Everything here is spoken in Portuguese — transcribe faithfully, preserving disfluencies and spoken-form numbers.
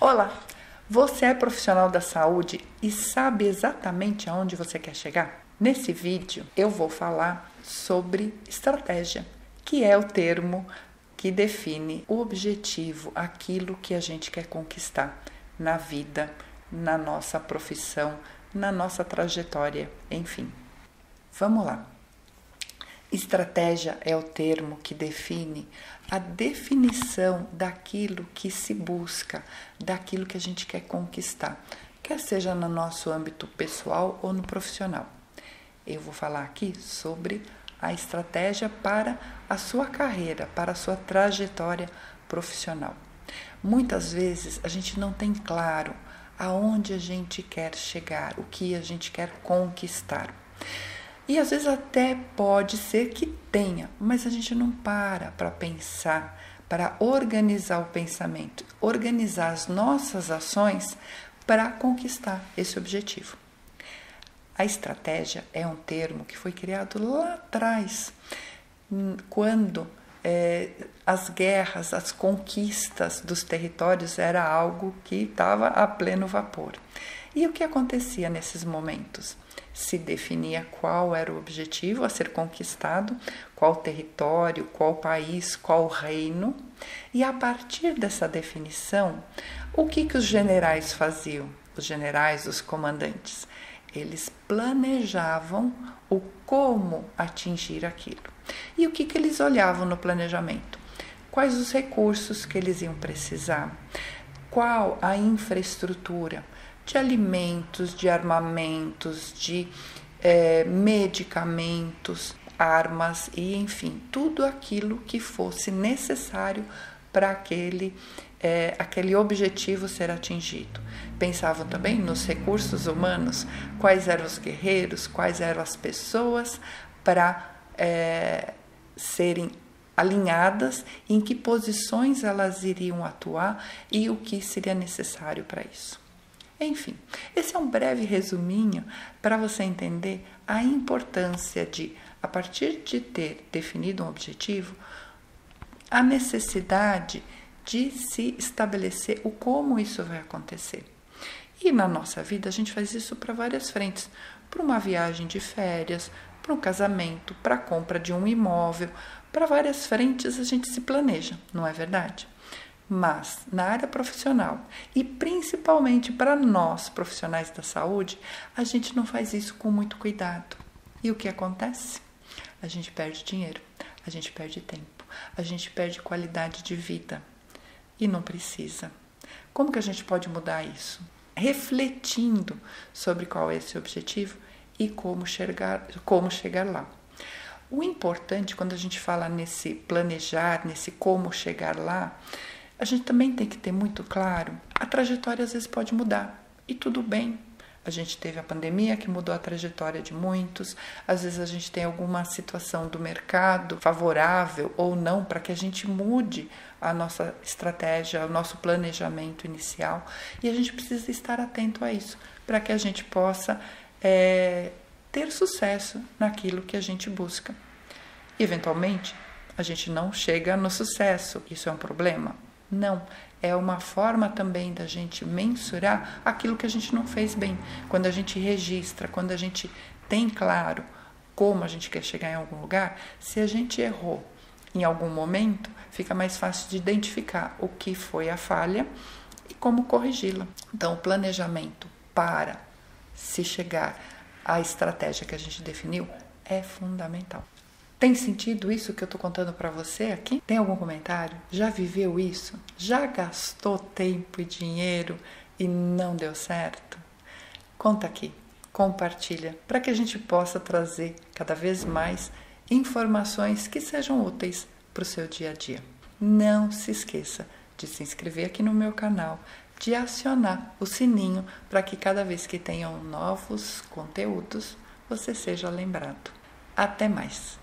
Olá! Você é profissional da saúde e sabe exatamente aonde você quer chegar? Nesse vídeo eu vou falar sobre estratégia, que é o termo que define o objetivo, aquilo que a gente quer conquistar na vida, na nossa profissão, na nossa trajetória, enfim. Vamos lá. Estratégia é o termo que define a definição daquilo que se busca, daquilo que a gente quer conquistar, quer seja no nosso âmbito pessoal ou no profissional. Eu vou falar aqui sobre a estratégia para a sua carreira, para a sua trajetória profissional. Muitas vezes a gente não tem claro aonde a gente quer chegar, o que a gente quer conquistar. E às vezes até pode ser que tenha, mas a gente não para para pensar, para organizar o pensamento, organizar as nossas ações para conquistar esse objetivo. A estratégia é um termo que foi criado lá atrás, quando é, as guerras, as conquistas dos territórios era algo que estava a pleno vapor. E o que acontecia nesses momentos? Se definia qual era o objetivo a ser conquistado, qual território, qual país, qual reino. E a partir dessa definição, o que, que os generais faziam? Os generais, os comandantes, eles planejavam o como atingir aquilo. E o que, que eles olhavam no planejamento? Quais os recursos que eles iam precisar? Qual a infraestrutura? De alimentos, de armamentos, de é, medicamentos, armas e, enfim, tudo aquilo que fosse necessário para aquele, é, aquele objetivo ser atingido. Pensavam também nos recursos humanos, quais eram os guerreiros, quais eram as pessoas para é, serem alinhadas, em que posições elas iriam atuar e o que seria necessário para isso. Enfim, esse é um breve resuminho para você entender a importância de, a partir de ter definido um objetivo, a necessidade de se estabelecer o como isso vai acontecer. E na nossa vida a gente faz isso para várias frentes, para uma viagem de férias, para um casamento, para a compra de um imóvel, para várias frentes a gente se planeja, não é verdade? Mas na área profissional e principalmente para nós profissionais da saúde, a gente não faz isso com muito cuidado. E o que acontece? A gente perde dinheiro, a gente perde tempo, a gente perde qualidade de vida e não precisa. Como que a gente pode mudar isso? Refletindo sobre qual é esse objetivo e como chegar, como chegar lá. O importante quando a gente fala nesse planejar, nesse como chegar lá, a gente também tem que ter muito claro, a trajetória às vezes pode mudar e tudo bem. A gente teve a pandemia que mudou a trajetória de muitos, às vezes a gente tem alguma situação do mercado favorável ou não para que a gente mude a nossa estratégia, o nosso planejamento inicial e a gente precisa estar atento a isso para que a gente possa é, ter sucesso naquilo que a gente busca. E, eventualmente, a gente não chega no sucesso, isso é um problema? Não, é uma forma também da gente mensurar aquilo que a gente não fez bem. Quando a gente registra, quando a gente tem claro como a gente quer chegar em algum lugar, se a gente errou em algum momento, fica mais fácil de identificar o que foi a falha e como corrigi-la. Então, o planejamento para se chegar à estratégia que a gente definiu é fundamental. Tem sentido isso que eu estou contando para você aqui? Tem algum comentário? Já viveu isso? Já gastou tempo e dinheiro e não deu certo? Conta aqui, compartilha, para que a gente possa trazer cada vez mais informações que sejam úteis para o seu dia a dia. Não se esqueça de se inscrever aqui no meu canal, de acionar o sininho para que cada vez que tenham novos conteúdos, você seja lembrado. Até mais!